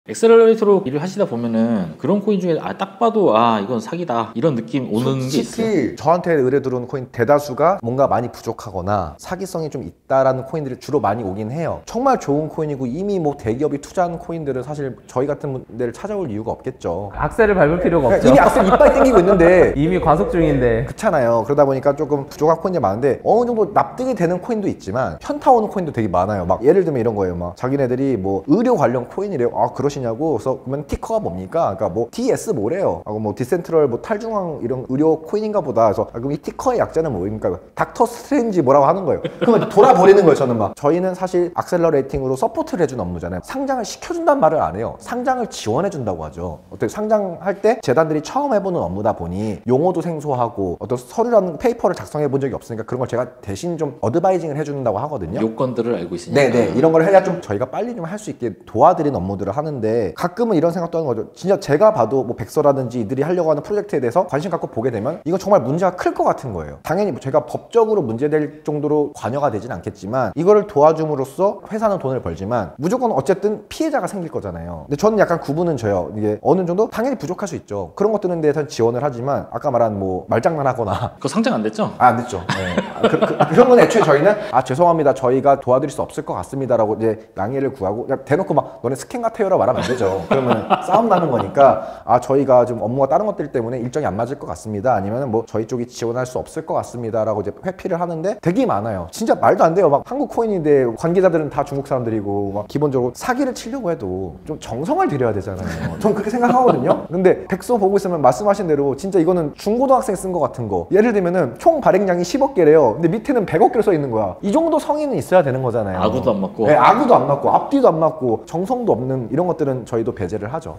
엑셀러레이터로 일을 하시다 보면은 그런 코인 중에 딱 봐도 이건 사기다 이런 느낌 오는 게 있어요. 솔직히 저한테 의뢰 들어오는 코인 대다수가 뭔가 많이 부족하거나 사기성이 좀 있다라는 코인들이 주로 많이 오긴 해요. 정말 좋은 코인이고 이미 뭐 대기업이 투자한 코인들은 사실 저희 같은 분들 찾아올 이유가 없겠죠. 악셀을 밟을 필요가 없죠. 이미 악셀 이빨 땡기고 있는데 이미 과속 중인데. 그렇잖아요. 그러다 보니까 조금 부족한 코인이 많은데 어느 정도 납득이 되는 코인도 있지만 현타 오는 코인도 되게 많아요. 막 예를 들면 이런 거예요. 막 자기네들이 뭐 의료 관련 코인이래요. 그러시냐고. 그래서 그러면 티커가 뭡니까? 그러니까 뭐 DS 뭐래요? 하고 뭐 디센트럴 뭐 탈중앙 이런 의료 코인인가 보다. 그래서 그럼 이 티커의 약자는 뭡니까? 닥터 스트레인지 뭐라고 하는 거예요. 그러면 돌아버리는 거예요. 저는 막 저희는 사실 악셀러레이팅으로 서포트를 해준 업무잖아요. 상장을 시켜준단 말을 안 해요. 상장을 지원해준다고 하죠. 어떻게 상장할 때 재단들이 처음 해보는 업무다 보니 용어도 생소하고 어떤 서류라는 페이퍼를 작성해 본 적이 없으니까 그런 걸 제가 대신 좀 어드바이징을 해준다고 하거든요. 요건들을 알고 있으니까. 네네. 이런 걸 해야 좀 저희가 빨리 좀 할 수 있게 도와드리는 업무들을 하는데 가끔은 이런 생각도 하는 거죠. 진짜 제가 봐도 뭐 백서라든지 이들이 하려고 하는 프로젝트에 대해서 관심 갖고 보게 되면 이건 정말 문제가 클 것 같은 거예요. 당연히 제가 법적으로 문제될 정도로 관여가 되진 않겠지만 이거를 도와줌으로써 회사는 돈을 벌지만 무조건 어쨌든 피해자가 생길 거잖아요. 근데 저는 약간 구분은 져요. 이게 어느 정도 당연히 부족할 수 있죠. 그런 것들에 대해서는 지원을 하지만 아까 말한 뭐 말장난하거나 그거 상장 안 됐죠? 안 됐죠. 네. 그런 건 애초에 저희는 죄송합니다. 저희가 도와드릴 수 없을 것 같습니다라고 이제 양해를 구하고 그냥 대놓고 막 너네 스캔 같아요라 말하면 안 되죠. 그러면 싸움 나는 거니까 저희가 좀 업무가 다른 것들 때문에 일정이 안 맞을 것 같습니다. 아니면 뭐 저희 쪽이 지원할 수 없을 것 같습니다라고 이제 회피를 하는데 되게 많아요. 진짜 말도 안 돼요. 막 한국 코인인데 관계자들은 다 중국 사람들이고 막 기본적으로 사기를 치려고 해도 좀 정성을 들여야 되잖아요. 전 그렇게 생각하거든요. 근데 백서 보고 있으면 말씀하신 대로 진짜 이거는 중고등학생 쓴 거 같은 거. 예를 들면은 총 발행량이 10억 개래요. 근데 밑에는 100억 개로 써 있는 거야. 이 정도 성의는 있어야 되는 거잖아요. 아구도 안 맞고. 네, 아구도 안 맞고 앞뒤도 안 맞고 정성도 없는 이런 것들은 저희도 배제를 하죠.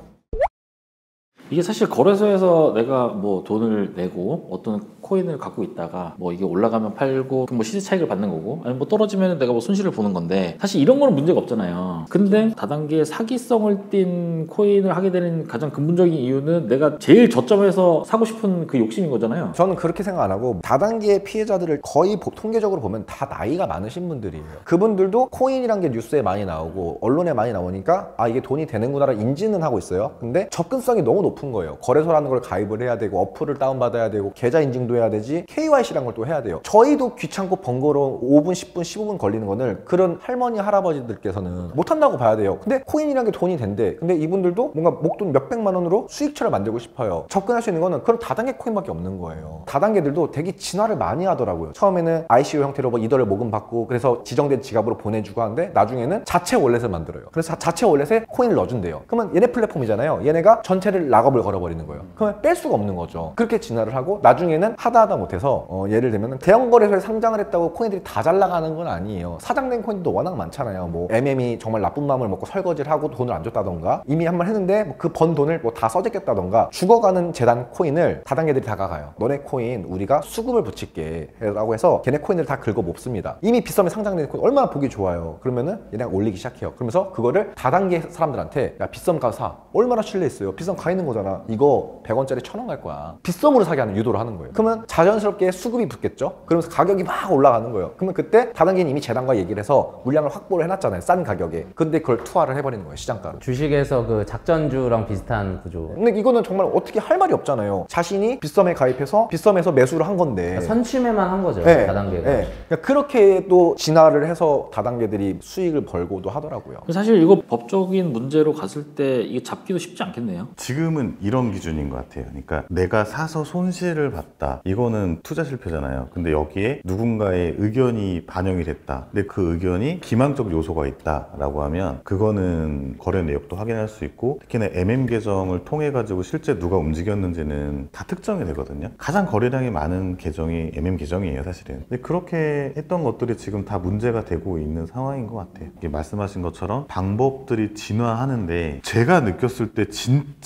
이게 사실 거래소에서 내가 뭐 돈을 내고 어떤 코인을 갖고 있다가 뭐 이게 올라가면 팔고 뭐 시세 차익을 받는 거고 아니면 뭐 떨어지면 내가 뭐 손실을 보는 건데 사실 이런 거는 문제가 없잖아요. 근데 다단계 사기성을 띈 코인을 하게 되는 가장 근본적인 이유는 내가 제일 저점에서 사고 싶은 그 욕심인 거잖아요. 저는 그렇게 생각 안 하고 다단계 피해자들을 거의 통계적으로 보면 다 나이가 많으신 분들이에요. 그분들도 코인이란 게 뉴스에 많이 나오고 언론에 많이 나오니까 이게 돈이 되는구나를 인지는 하고 있어요. 근데 접근성이 너무 높은 거예요. 거래소라는 걸 가입을 해야 되고 어플을 다운받아야 되고 계좌 인증도 해야 되지 KYC라는 걸 또 해야 돼요. 저희도 귀찮고 번거로운 5분, 10분, 15분 걸리는 거는 그런 할머니, 할아버지들께서는 못한다고 봐야 돼요. 근데 코인이란 게 돈이 된대. 근데 이분들도 뭔가 목돈 몇백만 원으로 수익처를 만들고 싶어요. 접근할 수 있는 거는 그런 다단계 코인밖에 없는 거예요. 다단계들도 되게 진화를 많이 하더라고요. 처음에는 ICO 형태로 뭐 $2 모금 받고 그래서 지정된 지갑으로 보내주고 하는데 나중에는 자체 월렛을 만들어요. 그래서 자체 월렛에 코인을 넣어준대요. 그러면 얘네 플랫폼이잖아요. 얘네가 전체를 락업을 걸어버리는 거예요. 그러면 뺄 수가 없는 거죠. 그렇게 진화를 하고 나중에는 하다 못해서 예를 들면 대형 거래소에 상장을 했다고 코인들이 다 잘 나가는 건 아니에요. 사장된 코인도 워낙 많잖아요. 뭐 MM이 정말 나쁜 마음을 먹고 설거지를 하고 돈을 안 줬다던가 이미 한 번 했는데 그 번 돈을 뭐 다 써제꼈다던가 죽어가는 재단 코인을 다단계들이 다가가요. 너네 코인 우리가 수급을 붙일게 라고 해서 걔네 코인을 다 긁어 몹습니다. 이미 빗썸에 상장된 코인 얼마나 보기 좋아요. 그러면은 얘네가 올리기 시작해요. 그러면서 그거를 다단계 사람들한테 야 빗썸 가서 사. 얼마나 신뢰 있어요. 빗썸 가 있는 거잖아. 이거 100원짜리 1000원 갈 거야. 빗썸으로 사게 하는 유도를 하는 거예요. 그러면 자연스럽게 수급이 붙겠죠. 그러면서 가격이 막 올라가는 거예요. 그러면 그때 다단계는 이미 재단과 얘기를 해서 물량을 확보를 해놨잖아요. 싼 가격에. 근데 그걸 투하를 해버리는 거예요. 시장가로. 주식에서 그 작전주랑 비슷한 구조. 근데 이거는 정말 어떻게 할 말이 없잖아요. 자신이 빗썸에 가입해서 빗썸에서 매수를 한 건데 선취매만 한 거죠. 네, 다단계가. 네. 그러니까 그렇게 또 진화를 해서 다단계들이 수익을 벌고도 하더라고요. 사실 이거 법적인 문제로 갔을 때 이게 잡기도 쉽지 않겠네요. 지금은 이런 기준인 것 같아요. 그러니까 내가 사서 손실을 봤다. 이거는 투자 실패잖아요. 근데 여기에 누군가의 의견이 반영이 됐다. 근데 그 의견이 기망적 요소가 있다라고 하면 그거는 거래 내역도 확인할 수 있고 특히나 MM 계정을 통해 가지고 실제 누가 움직였는지는 다 특정이 되거든요. 가장 거래량이 많은 계정이 MM 계정이에요, 사실은. 근데 그렇게 했던 것들이 지금 다 문제가 되고 있는 상황인 것 같아요. 이게 말씀하신 것처럼 방법들이 진화하는데 제가 느꼈을 때 진짜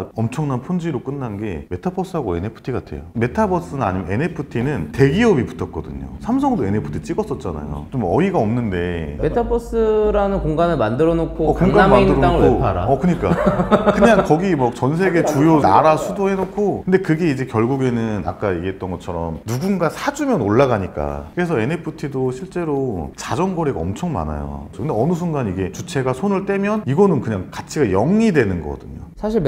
엄청난 폰지로 끝난 게 메타버스하고 NFT 같아요. 메타버스는 아니면 NFT는 대기업이 붙었거든요. 삼성도 NFT 찍었었잖아요. 좀 어이가 없는데 메타버스라는 공간을 만들어 놓고 공간 강남에 있는 땅을 왜 만들어놓고 팔아? 그니까 그냥 거기 뭐 전 세계 주요 나라 수도 해놓고 근데 그게 이제 결국에는 아까 얘기했던 것처럼 누군가 사주면 올라가니까 그래서 NFT도 실제로 자전거래가 엄청 많아요. 근데 어느 순간 이게 주체가 손을 떼면 이거는 그냥 가치가 0이 되는 거거든요. 사실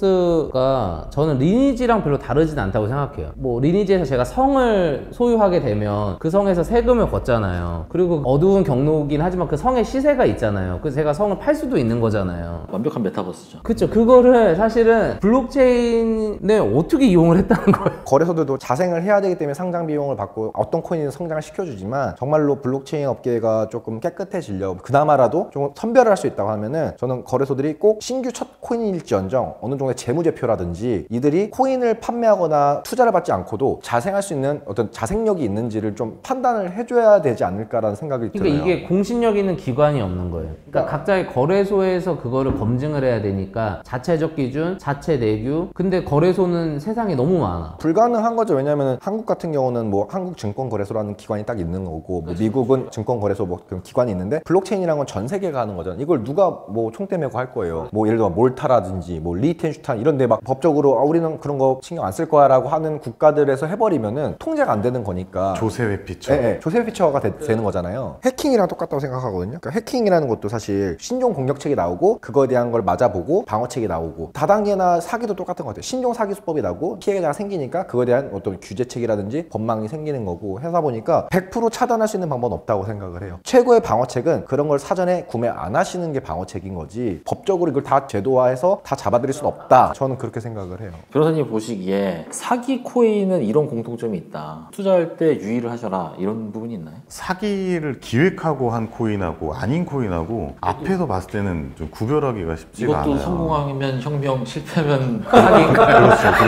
메타버스가 저는 리니지랑 별로 다르진 않다고 생각해요. 뭐 리니지에서 제가 성을 소유하게 되면 그 성에서 세금을 걷잖아요. 그리고 어두운 경로긴 하지만 그 성의 시세가 있잖아요. 그래서 제가 성을 팔 수도 있는 거잖아요. 완벽한 메타버스죠. 그쵸. 그거를 사실은 블록체인에 어떻게 이용을 했다는 거예요. 거래소들도 자생을 해야 되기 때문에 상장 비용을 받고 어떤 코인은 성장을 시켜주지만 정말로 블록체인 업계가 조금 깨끗해지려고 그나마라도 좀 선별을 할 수 있다고 하면은 저는 거래소들이 꼭 신규 첫 코인일지언정 어느 정도의 재무제표라든지 이들이 코인을 판매하거나 투자를 받지 않고도 자생할 수 있는 어떤 자생력이 있는지를 좀 판단을 해줘야 되지 않을까라는 생각이 들어요. 그러니까 이게 공신력 있는 기관이 없는 거예요. 그러니까 각자의 거래소에서 그거를 검증을 해야 되니까 자체적 기준, 자체 내규. 근데 거래소는 세상에 너무 많아. 불가능한 거죠. 왜냐하면 한국 같은 경우는 뭐 한국증권거래소라는 기관이 딱 있는 거고 뭐 미국은 증권거래소 뭐 그런 기관이 있는데 블록체인이라는 건 전 세계가 하는 거잖아요. 이걸 누가 뭐 총대 메고 할 거예요. 뭐 예를 들어 몰타라든지 뭐 리텐슈탄 이런 데 막 법적으로 우리는 그런 거 신경 안 쓸 거야 라고 하는 국가들에서 해버리면은 통제가 안 되는 거니까 조세 피처. 네, 조세 피처가 되는 거잖아요. 해킹이랑 똑같다고 생각하거든요. 그러니까 해킹이라는 것도 사실 신종 공격책이 나오고 그거에 대한 걸 맞아보고 방어책이 나오고 다단계나 사기도 똑같은 것 같아요. 신종 사기 수법이 나오고 피해자가 생기니까 그거에 대한 어떤 규제책이라든지 법망이 생기는 거고 해서 보니까 100% 차단할 수 있는 방법은 없다고 생각을 해요. 최고의 방어책은 그런 걸 사전에 구매 안 하시는 게 방어책인 거지 법적으로 이걸 다 제도화해서 다 잡아들일 수는 없다. 저는 그렇게 생각을 해요. 변호사님 보시기에 사기 코인은 이런 공통점이 있다. 투자할 때 유의를 하셔라. 이런 부분이 있나요? 사기를 기획하고 한 코인하고 아닌 코인하고 앞에서 봤을 때는 좀 구별하기가 쉽지가 이것도 않아요. 성공하면 혁명, 실패하면 사기인가요?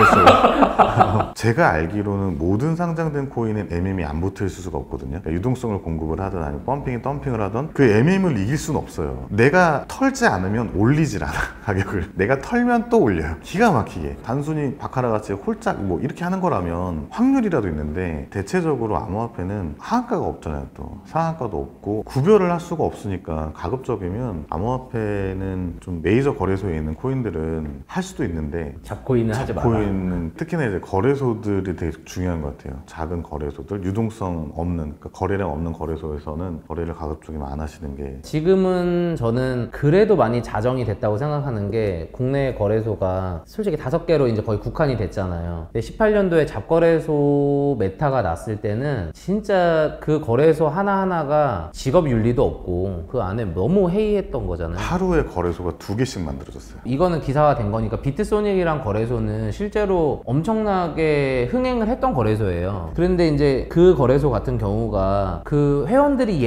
그렇죠. 제가 알기로는 모든 상장된 코인은 MM이 안 붙어 있을 수가 없거든요. 그러니까 유동성을 공급을 하든 아니면 덤핑을 하든 그 MM을 이길 수는 없어요. 내가 털지 않으면 올리질 않아, 가격을. 내가 털면 또 올려요. 기가 막히게. 단순히 바카라같이 홀짝 뭐 이렇게 하는 거라면 확률이라도 있는데 대체적으로 암호화폐는 하한가가 없잖아요. 또 상한가도 없고 구별을 할 수가 없으니까 가급적이면 암호화폐는 좀 메이저 거래소에 있는 코인들은 할 수도 있는데 잡코인은 하지 마라. 잡코인은 특히나 이제 거래소들이 되게 중요한 것 같아요. 작은 거래소들, 유동성 없는, 그러니까 거래량 없는 거래소에서는 거래를 가급적이면 안 하시는 게. 지금은 저는 그래도 많이 자정이 됐다고 생각하는 게 국내 거래소가 솔직히 5개로 이제 거의 국한이 됐잖아요. 근데 18년도에 잡거래소 메타가 났을 때는 진짜 그 거래소 하나하나가 직업 윤리도 없고 그 안에 너무 해이했던 거잖아요. 하루에 거래소가 2개씩 만들어졌어요. 이거는 기사가 된 거니까 비트소닉이란 거래소는 실제로 엄청나게 흥행을 했던 거래소예요. 그런데 이제 그 거래소 같은 경우가 그 회원들이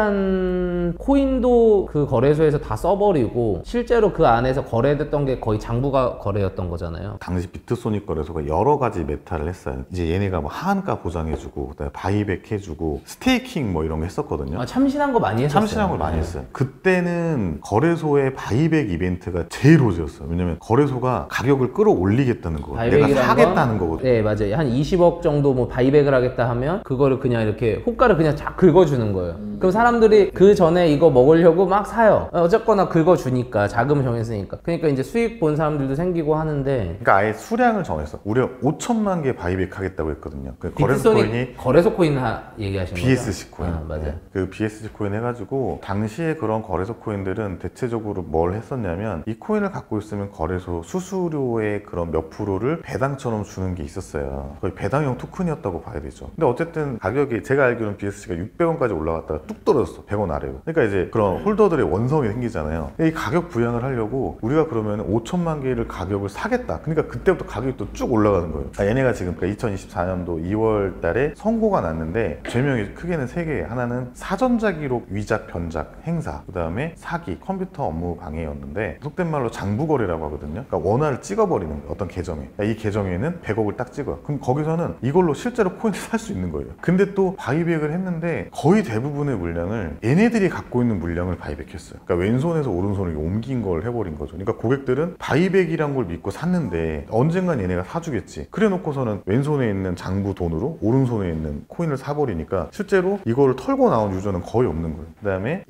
예치한 코인도 그 거래소에서 다 써버리고 실제로 그 안에서 거래됐던 게 거의 장부가 거래였던 거잖아요. 당시 비트소닉 거래소가 여러 가지 메타를 했어요. 이제 얘네가 뭐 하한가 보장해주고 그다음에 바이백 해주고 스테이킹 뭐 이런 거 했었거든요. 아, 참신한 거 많이 했었어요. 참신한 걸 많이 했어요. 그때는 거래소의 바이백 이벤트가 제일 호재였어요. 왜냐면 거래소가 가격을 끌어올리겠다는 거거든요. 내가 바이백이란 사겠다는 거거든요. 네, 맞아요. 한 20억 정도 뭐 바이백을 하겠다 하면 그거를 그냥 이렇게 호가를 그냥 쫙 긁어주는 거예요. 그럼 사람들이 그 전에 이거 먹으려고 막 사요. 어쨌거나 긁어주니까 자금을 정했으니까. 그러니까 이제 수익 본 사람들도 생기고 하는데. 그러니까 아예 수량을 정했어. 우리가 5천만 개 바이백 하겠다고 했거든요. 그 거래소 코인이 거래소 코인 얘기하시는 거죠? BSC 코인. 맞아요. 네. 그 BSC 코인 해가지고 당시에 그런 거래소 코인들은 대체적으로 뭘 했었냐면 이 코인을 갖고 있으면 거래소 수수료의 그런 몇 프로를 배당처럼 주는 게 있었어요. 거의 배당형 토큰이었다고 봐야 되죠. 근데 어쨌든 가격이 제가 알기로는 BSC가 600원까지 올라갔다가 뚝 떨어졌어. 100원 아래로. 그러니까 이제 그런 홀더들의 원성이 생기잖아요. 이 가격 부양을 하려고 우리가 그러면 5천만 개를 가격을 사겠다. 그러니까 그때부터 가격이 또 쭉 올라가는 거예요. 얘네가 지금 2024년도 2월 달에 선고가 났는데 죄명이 크게는 3개. 하나는 사전자 기록 위작, 변작, 행사. 그 다음에 사기, 컴퓨터 업무 방해였는데 속된 말로 장부거래라고 하거든요. 그러니까 원화를 찍어버리는 거예요. 어떤 계정에. 그러니까 이 계정에는 100억을 딱 찍어요. 그럼 거기서는 이걸로 실제로 코인을 살 수 있는 거예요. 근데 또 바이백을 했는데 거의 대부분의 물량을 얘네들이 갖고 있는 물량을 바이백했어요. 그러니까 왼손에서 오른손을 옮긴 걸 해버린 거죠. 그러니까 고객들은 고객들은 바이백이란 걸 믿고 샀는데 언젠간 얘네가 사주겠지. 그래 놓고서는 왼손에 있는 장부 돈으로 오른손에 있는 코인을 사버리니까 실제로 이거를 털고 나온 유저는 거의 없는 거예요. 그 다음에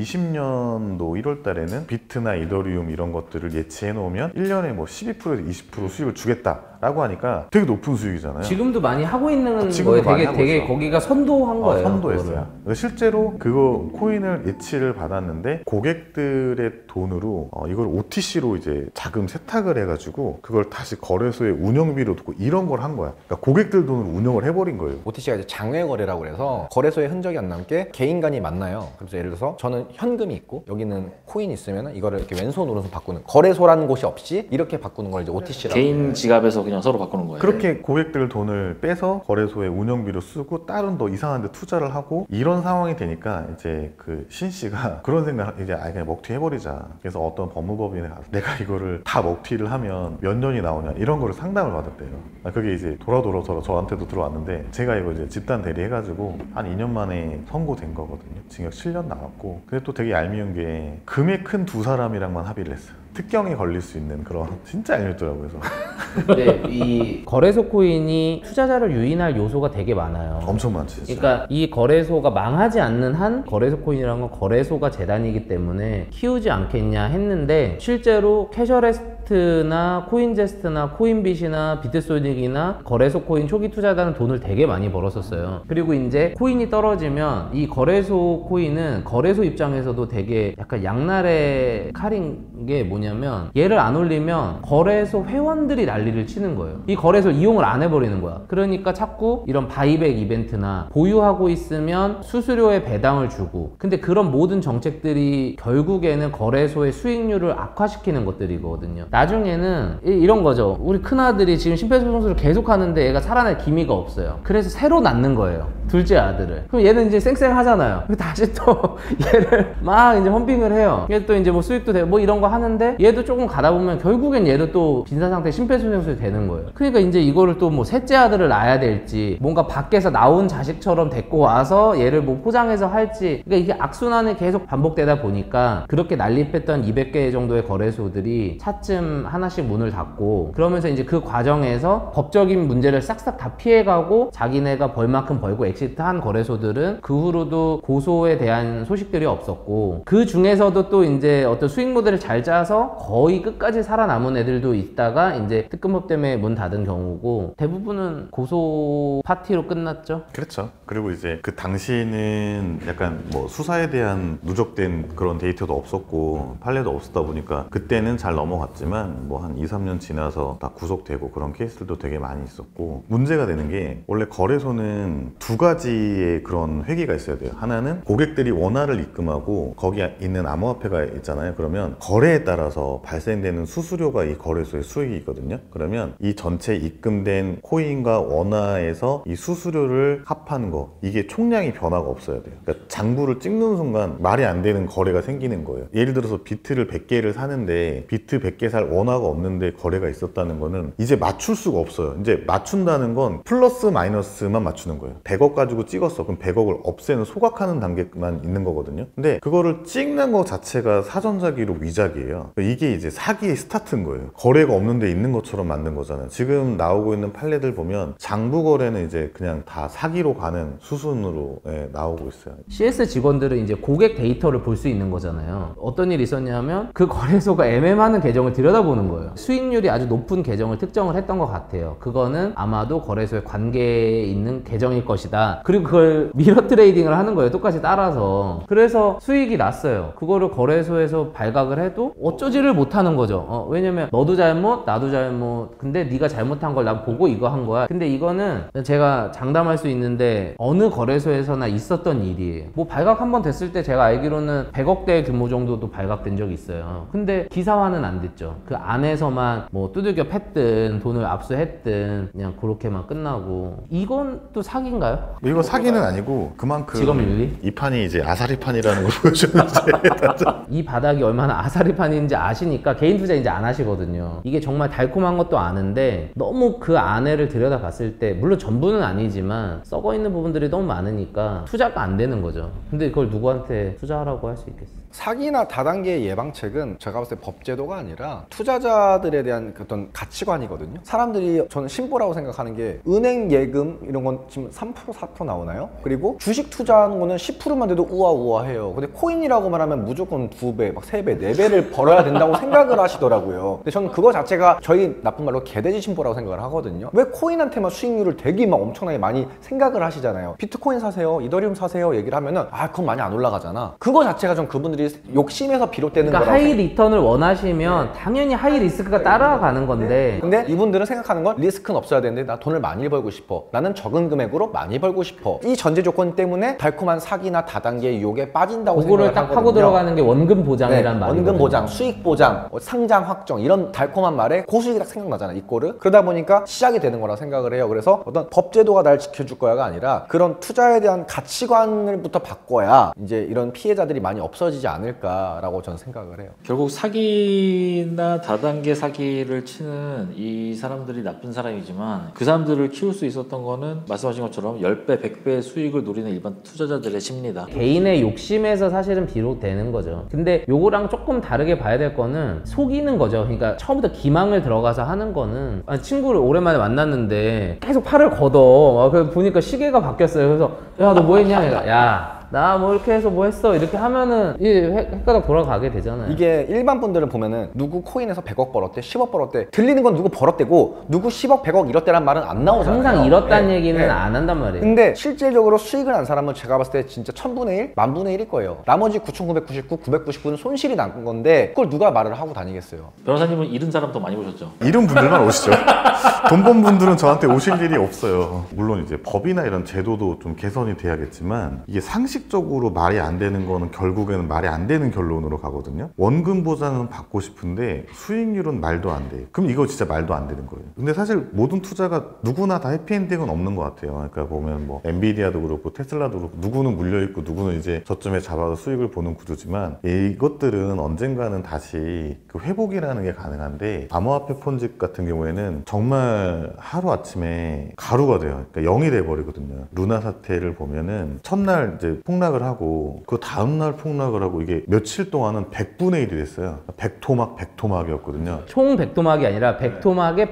2020년도 1월 달에는 비트나 이더리움 이런 것들을 예치해 놓으면 1년에 뭐 12%에서 20% 수익을 주겠다 라고 하니까 되게 높은 수익이잖아요. 지금도 많이 하고 있는 지금도 거에 많이 되게 하고 있어. 거기가 선도한 거예요. 선도했어요. 실제로 그거 코인을 예치를 받았는데 고객들의 돈으로 이걸 OTC로 이제 자금 세탁을 해가지고 그걸 다시 거래소에 운영비로 두고 이런 걸 한 거야. 그러니까 고객들 돈으로 운영을 해버린 거예요. OTC가 이제 장외 거래라고 그래서 거래소에 흔적이 안 남게 개인 간이 만나요. 그래서 예를 들어서 저는 현금이 있고 여기는 코인이 있으면 이거를 이렇게 왼손 오른손 바꾸는, 거래소라는 곳이 없이 이렇게 바꾸는 걸 이제 OTC라고 개인 지갑에서 그냥 서로 바꾸는 거예요. 그렇게 고객들 돈을 빼서 거래소에 운영비로 쓰고 다른 더 이상한 데 투자를 하고 이런 상황이 되니까 이제 그 신 씨가 그런 생각, 이제 아예 그냥 먹튀 해버리자. 그래서 어떤 법무법인에 가서 내가 이거를 다 먹튀를 하면 몇 년이 나오냐 이런 거를 상담을 받았대요. 그게 이제 돌아서 저한테도 들어왔는데 제가 이거 이제 집단 대리 해가지고 한 2년 만에 선고된 거거든요. 징역 7년 나왔고. 근데 또 되게 얄미운 게 금액 큰 두 사람이랑만 합의를 했어요. 특경이 걸릴 수 있는 그런 진짜 얄밉더라고요. 그래서 근데 이 거래소 코인이 투자자를 유인할 요소가 되게 많아요. 엄청 많지 진짜. 그러니까 이 거래소가 망하지 않는 한 거래소 코인이라는 건 거래소가 재단이기 때문에 키우지 않겠냐 했는데 실제로 캐셔레스트나 코인제스트나 코인빗이나 비트소닉이나 거래소 코인 초기 투자자는 돈을 되게 많이 벌었었어요. 그리고 이제 코인이 떨어지면 이 거래소 코인은 거래소 입장에서도 되게 약간 양날의 칼인 게 뭐냐면 얘를 안 올리면 거래소 회원들이 난리를 치는 거예요. 이 거래소를 이용을 안 해버리는 거야. 그러니까 자꾸 이런 바이백 이벤트나 보유하고 있으면 수수료의 배당을 주고, 근데 그런 모든 정책들이 결국에는 거래소의 수익률을 악화시키는 것들이거든요. 나중에는 이런 거죠. 우리 큰아들이 지금 심폐소생술을 계속 하는데 얘가 살아날 기미가 없어요. 그래서 새로 낳는 거예요, 둘째 아들을. 그럼 얘는 이제 쌩쌩하잖아요. 다시 또 얘를 막 이제 험빙을 해요. 얘 또 이제 뭐 수익도 되고 뭐 이런 거 하는데 얘도 조금 가다 보면 결국엔 얘도 또 빈사 상태 심폐소생술이 되는 거예요. 그러니까 이제 이거를 또 뭐 셋째 아들을 낳아야 될지, 뭔가 밖에서 나온 자식처럼 데리고 와서 얘를 뭐 포장해서 할지, 그러니까 이게 악순환이 계속 반복되다 보니까 그렇게 난립했던 200개 정도의 거래소들이 차츰 하나씩 문을 닫고, 그러면서 이제 그 과정에서 법적인 문제를 싹싹 다 피해가고 자기네가 벌만큼 벌고 엑시트한 거래소들은 그 후로도 고소에 대한 소식들이 없었고, 그 중에서도 또 이제 어떤 수익 모델을 잘 짜서 거의 끝까지 살아남은 애들도 있다가 이제 특검법 때문에 문 닫은 경우고, 대부분은 고소 파티로 끝났죠. 그렇죠. 그리고 이제 그 당시에는 약간 뭐 수사에 대한 누적된 그런 데이터도 없었고 판례도 없었다 보니까 그때는 잘 넘어갔지만 뭐 한 2, 3년 지나서 다 구속되고 그런 케이스들도 되게 많이 있었고, 문제가 되는 게 원래 거래소는 두 가지의 그런 회계가 있어야 돼요. 하나는 고객들이 원화를 입금하고 거기에 있는 암호화폐가 있잖아요. 그러면 거래에 따라서 발생되는 수수료가 이 거래소의 수익이 있거든요. 그러면 이 전체 입금된 코인과 원화에서 이 수수료를 합한 거, 이게 총량이 변화가 없어야 돼요. 그러니까 장부를 찍는 순간 말이 안 되는 거래가 생기는 거예요. 예를 들어서 비트를 100개를 사는데 비트 100개 살 원화가 없는데 거래가 있었다는 거는 이제 맞출 수가 없어요. 이제 맞춘다는 건 플러스 마이너스만 맞추는 거예요. 100억 가지고 찍었어. 그럼 100억을 없애는, 소각하는 단계만 있는 거거든요. 근데 그거를 찍는 거 자체가 사전자 기록 위작이에요. 이게 이제 사기의 스타트인 거예요. 거래가 없는데 있는 것처럼 만든 거잖아요. 지금 나오고 있는 판례들 보면 장부 거래는 이제 그냥 다 사기로 가는 수순으로 나오고 있어요. CS 직원들은 이제 고객 데이터를 볼 수 있는 거잖아요. 어떤 일이 있었냐면 그 거래소가 MM하는 계정을 들여다보는 거예요. 수익률이 아주 높은 계정을 특정을 했던 것 같아요. 그거는 아마도 거래소의 관계에 있는 계정일 것이다. 그리고 그걸 미러 트레이딩을 하는 거예요, 똑같이 따라서. 그래서 수익이 났어요. 그거를 거래소에서 발각을 해도 어쩌지를 못하는 거죠. 왜냐면 너도 잘못 나도 잘못, 근데 네가 잘못한 걸 난 보고 이거 한 거야. 근데 이거는 제가 장담할 수 있는데 어느 거래소에서나 있었던 일이에요. 뭐 발각 한번 됐을 때 제가 알기로는 100억대 규모 정도도 발각된 적이 있어요. 근데 기사화는 안 됐죠. 그 안에서만 뭐 두들겨 팼든 돈을 압수했든 그냥 그렇게만 끝나고. 이건 또 사기인가요? 이거 사기는 아니고 그만큼 직업윤리? 이 판이 이제 아사리판이라는 걸 보여주는지. 이 바닥이 얼마나 아사리판인지 아시니까 개인 투자 이제 안 하시거든요. 이게 정말 달콤한 것도 아는데 너무 그 안에를 들여다 봤을 때, 물론 전부는 아니지만 썩어 있는 부분들이 너무 많으니까 투자가 안 되는 거죠. 근데 그걸 누구한테 투자하라고 할 수 있겠어요? 사기나 다단계 예방책은 제가 봤을 때 법제도가 아니라 투자자들에 대한 어떤 가치관이거든요. 사람들이 저는 신보라고 생각하는 게 은행 예금 이런 건 지금 3% 4% 나오나요? 그리고 주식 투자하는 거는 10%만 돼도 우아우아해요. 근데 코인이라고 말하면 무조건 2배, 막 3배, 4배를 벌어야 된다고 생각을 하시더라고요. 근데 저는 그거 자체가 저희 나쁜 말로 개돼지 신보라고 생각을 하거든요. 왜 코인한테만 수익률을 되게 막 엄청나게 많이 생각을 하시잖아요. 비트코인 사세요, 이더리움 사세요 얘기를 하면은 그건 많이 안 올라가잖아. 그거 자체가 좀 그분들이 욕심에서 비롯되는 그러니까 거라고 하이 리턴을 원하시면 당연히 하이 리스크가 따라가는 건데 근데 이분들은 생각하는 건 리스크는 없어야 되는데 나 돈을 많이 벌고 싶어. 나는 적은 금액으로 많이 벌고 싶어. 이 전제 조건 때문에 달콤한 사기나 다단계 유혹에 빠진다고 그거를 생각을 딱 하거든요. 파고 들어가는 게 원금 보장이란 말이에요. 원금 보장, 수익 보장, 상장 확정 이런 달콤한 말에 고수익이 딱 생각나잖아 이꼬르. 그러다 보니까 시작이 되는 거라 생각을 해요. 그래서 어떤 법제도가 날 지켜줄 거야가 아니라 그런 투자에 대한 가치관을부터 바꿔야 이제 이런 피해자들이 많이 없어지지 않을까라고 저는 생각을 해요. 결국 사기나 다단계 사기를 치는 이 사람들이 나쁜 사람이지만 그 사람들을 키울 수 있었던 거는 말씀하신 것처럼 10배, 100배의 수익을 노리는 일반 투자자들의 심리다. 개인의 욕심에서 사실은 비롯되는 거죠. 근데 요거랑 조금 다르게 봐야 될 거는 속이는 거죠. 그러니까 처음부터 기망을 들어가서 하는 거는 친구를 오랜만에 만났는데 계속 팔을 걷어. 그래서 보니까 시계가 바뀌었어요. 그래서 야 너 뭐 했냐? 야 나 뭐 이렇게 해서 뭐 했어 이렇게 하면은 이 헷가닥 돌아가게 되잖아요. 이게 일반 분들은 보면은 누구 코인에서 100억 벌었대 10억 벌었대 들리는 건 누구 벌었대고 누구 10억 100억 잃었대란 말은 안 나오잖아요. 항상 잃었다는 얘기는 네. 안 한단 말이에요. 근데 실질적으로 수익을 난 사람은 제가 봤을 때 진짜 1000분의 1? 만분의 1일 거예요. 나머지 9999, 999는 손실이 난 건데 그걸 누가 말을 하고 다니겠어요. 변호사님은 잃은 사람 더 많이 보셨죠? 이런 분들만 오시죠. 돈 번 분들은 저한테 오실 일이 없어요. 물론 이제 법이나 이런 제도도 좀 개선이 돼야겠지만 이게 상식적으로 말이 안 되는 거는 결국에는 말이 안 되는 결론으로 가거든요. 원금 보장은 받고 싶은데 수익률은 말도 안 돼. 그럼 이거 진짜 말도 안 되는 거예요. 근데 사실 모든 투자가 누구나 다 해피엔딩은 없는 것 같아요. 그러니까 보면 뭐 엔비디아도 그렇고 테슬라도 그렇고 누구는 물려있고 누구는 이제 저점에 잡아서 수익을 보는 구조지만 이것들은 언젠가는 다시 그 회복이라는 게 가능한데 암호화폐 폰집 같은 경우에는 정말 하루아침에 가루가 돼요. 그러니까 0이 돼버리거든요. 루나 사태를 보면은 첫날 이제 폭락을 하고 그 다음날 폭락을 하고 이게 며칠 동안은 100분의 1이 됐어요. 백토막이었거든요. 총 백토막이 아니라 백토막의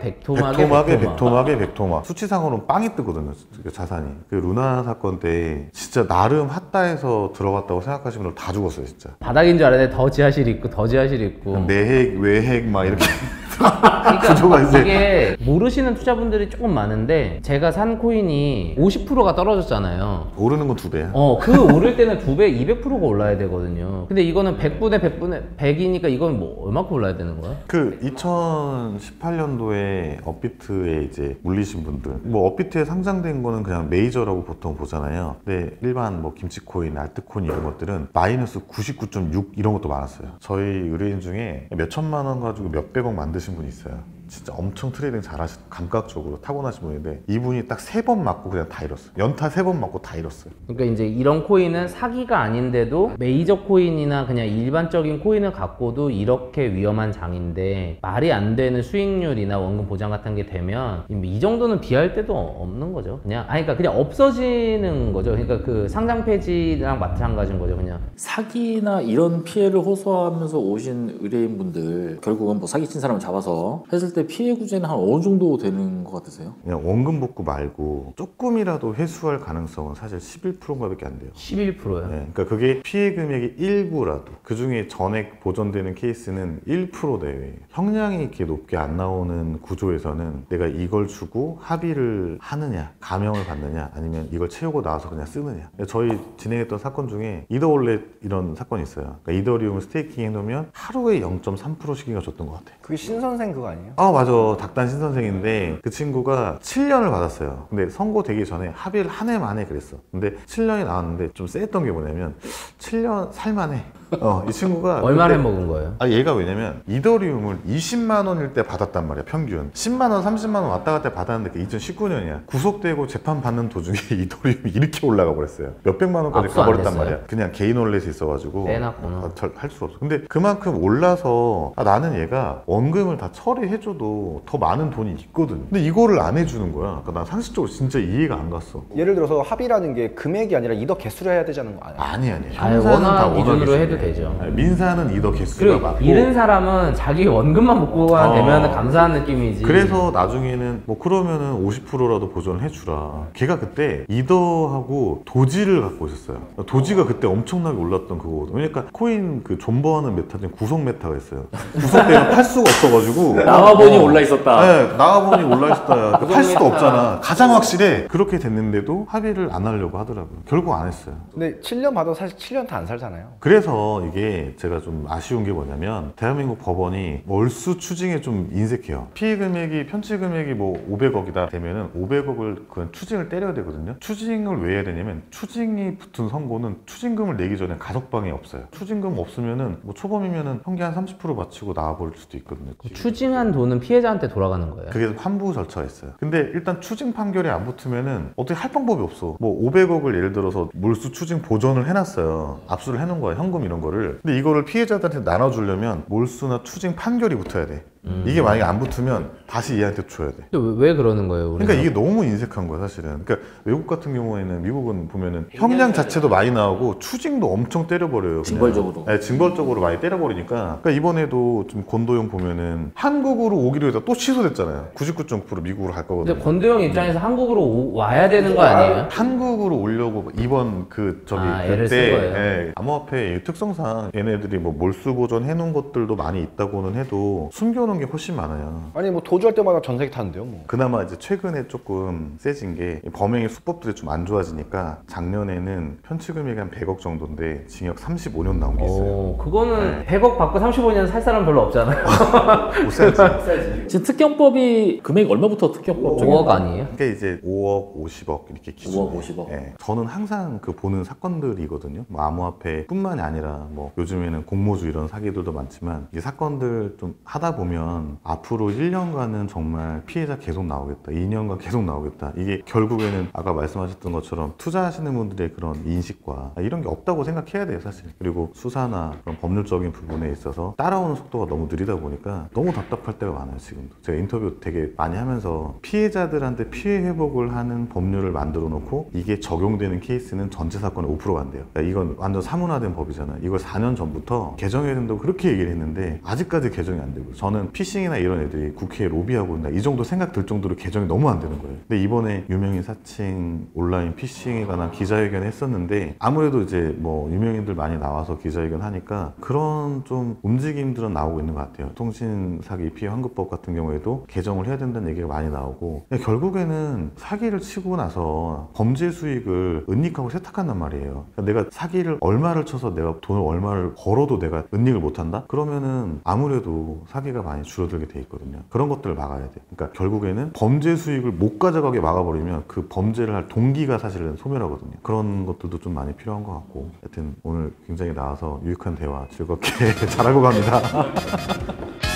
백토막. 수치상으로는 빵이 뜨거든요. 자산이. 그 루나 사건 때 진짜 나름 핫다해서 들어갔다고 생각하시는 분들 다 죽었어요, 진짜. 바닥인 줄 알았는데 더 지하실 있고 더 지하실 있고 내핵, 외핵 막 이렇게. 그러니까 이게 모르시는 투자분들이 조금 많은데 제가 산 코인이 50%가 떨어졌잖아요. 오르는 건 2배야. 그 오를 때는 2배, 200%가 올라야 되거든요. 근데 이거는 100분의 100이니까 이건 뭐 얼마큼 올라야 되는 거야? 그 2018년도에 업비트에 이제 물리신 분들 뭐 업비트에 상장된 거는 그냥 메이저라고 보통 보잖아요. 근데 일반 뭐 김치코인, 알트코인 이런 것들은 마이너스 99.6 이런 것도 많았어요. 저희 의뢰인 중에 몇 천만 원 가지고 몇백억 만드신 분이 있어요. 진짜 엄청 트레이딩 잘하시는 감각적으로 타고나신 분인데 이분이 딱 3번 맞고 그냥 다 잃었어요. 연타 3번 맞고 다 잃었어요. 그러니까 이제 이런 코인은 사기가 아닌데도 메이저 코인이나 그냥 일반적인 코인을 갖고도 이렇게 위험한 장인데 말이 안 되는 수익률이나 원금 보장 같은 게 되면 이 정도는 비할 데도 없는 거죠. 그러니까 그냥 없어지는 거죠. 그러니까 그 상장 폐지랑 마찬가지인 거죠. 그냥 사기나 이런 피해를 호소하면서 오신 의뢰인분들 결국은 뭐 사기친 사람을 잡아서 했을 때 피해 구제는 한 어느 정도 되는 것 같으세요? 그냥 원금 복구 말고 조금이라도 회수할 가능성은 사실 11%인가 밖에 안 돼요. 11%요. 네, 그러니까 그게 피해 금액이 일부라도 그 중에 전액 보전되는 케이스는 1% 내외예요. 형량이 이렇게 높게 안 나오는 구조에서는 내가 이걸 주고 합의를 하느냐 감형을 받느냐 아니면 이걸 채우고 나와서 그냥 쓰느냐. 저희 진행했던 사건 중에 이더월렛 이런 사건이 있어요. 그러니까 이더리움 스테이킹 해놓으면 하루에 0.3%씩인가 줬던 것 같아요. 그게 신선생 그거 아니에요? 맞아. 닭단 신선생인데 그 친구가 7년을 받았어요. 근데 선고되기 전에 합의를 한 해 만에 그랬어. 근데 7년이 나왔는데 좀 쎄했던 게 뭐냐면 7년 살만해. 이 친구가 얼마를 먹은 거예요? 얘가 왜냐면 이더리움을 20만 원일 때 받았단 말이야. 평균 10만 원, 30만 원 왔다 갔다 받았는데 그게 2019년이야. 구속되고 재판 받는 도중에 이더리움이 이렇게 올라가 버렸어요. 몇백만 원까지 가버렸단 말이야. 그냥 개인 월렛이 있어가지고 빼놨구나. 할 수가 없어. 근데 그만큼 올라서 나는 얘가 원금을 다 처리해줘도 더 많은 돈이 있거든. 근데 이거를 안 해주는 거야. 그러니까 난 상식적으로 진짜 이해가 안 갔어. 예를 들어서 합의라는 게 금액이 아니라 이더 개수를 해야 되자는 거 아니야? 아니. 원화 기준으로 해도 해도 되죠. 민사는 이더 개수가 그리고 많고 잃은 사람은 자기 원금만 복구가 되면 감사한 느낌이지. 그래서 나중에는 뭐 그러면은 50%라도 보전을 해주라. 걔가 그때 이더하고 도지를 갖고 있었어요. 도지가 그때 엄청나게 올랐던 그거거든요. 그러니까 코인 그 존버하는 메타 중에 구속 메타가 있어요. 구속 때문에 팔 수가 없어가지고 나와보니 올라 있었다. 네, 나와보니 올라있었다. 팔 수가 없잖아. 가장 확실해. 그렇게 됐는데도 합의를 안 하려고 하더라고요. 결국 안 했어요. 근데 7년 받아도 사실 7년 다 안 살잖아요. 그래서 이게 제가 좀 아쉬운 게 뭐냐면 대한민국 법원이 월수 추징에 좀 인색해요. 피해 금액이 편취 금액이 뭐 500억이다 되면은 500억을 그냥 추징을 때려야 되거든요. 추징을 왜 해야 되냐면 추징이 붙은 선고는 추징금을 내기 전에 가석방이 없어요. 추징금 없으면은 뭐 초범이면은 형기 한 30% 마치고 나와버릴 수도 있거든요. 추징한 돈은 피해자한테 돌아가는 거예요. 그게 환부 절차가 있어요. 근데 일단 추징 판결이 안 붙으면은 어떻게 할 방법이 없어. 뭐 500억을 예를 들어서 몰수 추징 보전을 해놨어요. 압수를 해놓은 거야, 현금 이런 거를. 근데 이거를 피해자들한테 나눠주려면 몰수나 추징 판결이 붙어야 돼. 이게 만약에 안 붙으면 다시 얘한테 줘야 돼. 근데 왜 그러는 거예요? 우리는? 그러니까 이게 너무 인색한 거야 사실은. 그러니까 외국 같은 경우에는 미국은 보면은 형량 자체도 많이 나오고 추징도 엄청 때려버려요. 그냥. 징벌적으로. 네, 징벌적으로 많이 때려버리니까. 그러니까 이번에도 좀 권도형 보면은 한국으로 오기로 해서 또 취소됐잖아요. 99.9% 미국으로 갈 거거든요. 근데 권도영 입장에서 한국으로 와야 되는 거 아니에요? 한국으로 오려고 이번 그 저기 애를 쓴 거예요. 예, 암호화폐 특성상 얘네들이 뭐 몰수 보전 해놓은 것들도 많이 있다고는 해도 숨겨놓은 게 훨씬 많아요. 아니 뭐 도주할 때마다 전세기 타는데요 뭐. 그나마 이제 최근에 조금 세진 게 범행의 수법들이 좀 안 좋아지니까 작년에는 편취 금액이 한 100억 정도인데 징역 35년 나온 게 있어요. 그거는 100억 받고 35년 살 사람 별로 없잖아요. 못 살지. 지금 특경법이 금액이 얼마부터 특경법 적용? 5억 아니에요? 그게 이제 5억, 50억 이렇게 기준. 5억, 50억. 예. 저는 항상 그 보는 사건들이거든요. 뭐 암호화폐뿐만이 아니라 뭐 요즘에는 공모주 이런 사기들도 많지만 이 사건들 좀 하다 보면 앞으로 1년간은 정말 피해자 계속 나오겠다. 2년간 계속 나오겠다. 이게 결국에는 아까 말씀하셨던 것처럼 투자하시는 분들의 그런 인식과 이런 게 없다고 생각해야 돼요, 사실. 그리고 수사나 그런 법률적인 부분에 있어서 따라오는 속도가 너무 느리다 보니까 너무 답답할 때가 많아요, 지금도. 제가 인터뷰 되게 많이 하면서 피해자들한테 피해 회복을 하는 법률을 만들어 놓고 이게 적용되는 케이스는 전체 사건의 5%가 안 돼요. 그러니까 이건 완전 사문화된 법이잖아요. 이걸 4년 전부터 개정해야 된다고 그렇게 얘기를 했는데 아직까지 개정이 안 되고 저는 피싱이나 이런 애들이 국회에 로비하고 있나 이 정도 생각 들 정도로 개정이 너무 안 되는 거예요. 근데 이번에 유명인 사칭 온라인 피싱에 관한 기자회견 했었는데 아무래도 이제 뭐 유명인들 많이 나와서 기자회견 하니까 그런 좀 움직임들은 나오고 있는 것 같아요. 통신 사기 피해 환급법 같은 경우에도 개정을 해야 된다는 얘기가 많이 나오고 결국에는 사기를 치고 나서 범죄 수익을 은닉하고 세탁한단 말이에요. 그러니까 내가 사기를 얼마를 쳐서 내가 돈을 얼마를 벌어도 내가 은닉을 못한다? 그러면은 아무래도 사기가 많이 줄어들게 돼 있거든요. 그런 것들을 막아야 돼. 그러니까 결국에는 범죄 수익을 못 가져가게 막아버리면 그 범죄를 할 동기가 사실은 소멸하거든요. 그런 것들도 좀 많이 필요한 것 같고 하여튼 오늘 굉장히 나와서 유익한 대화 즐겁게 잘하고 갑니다.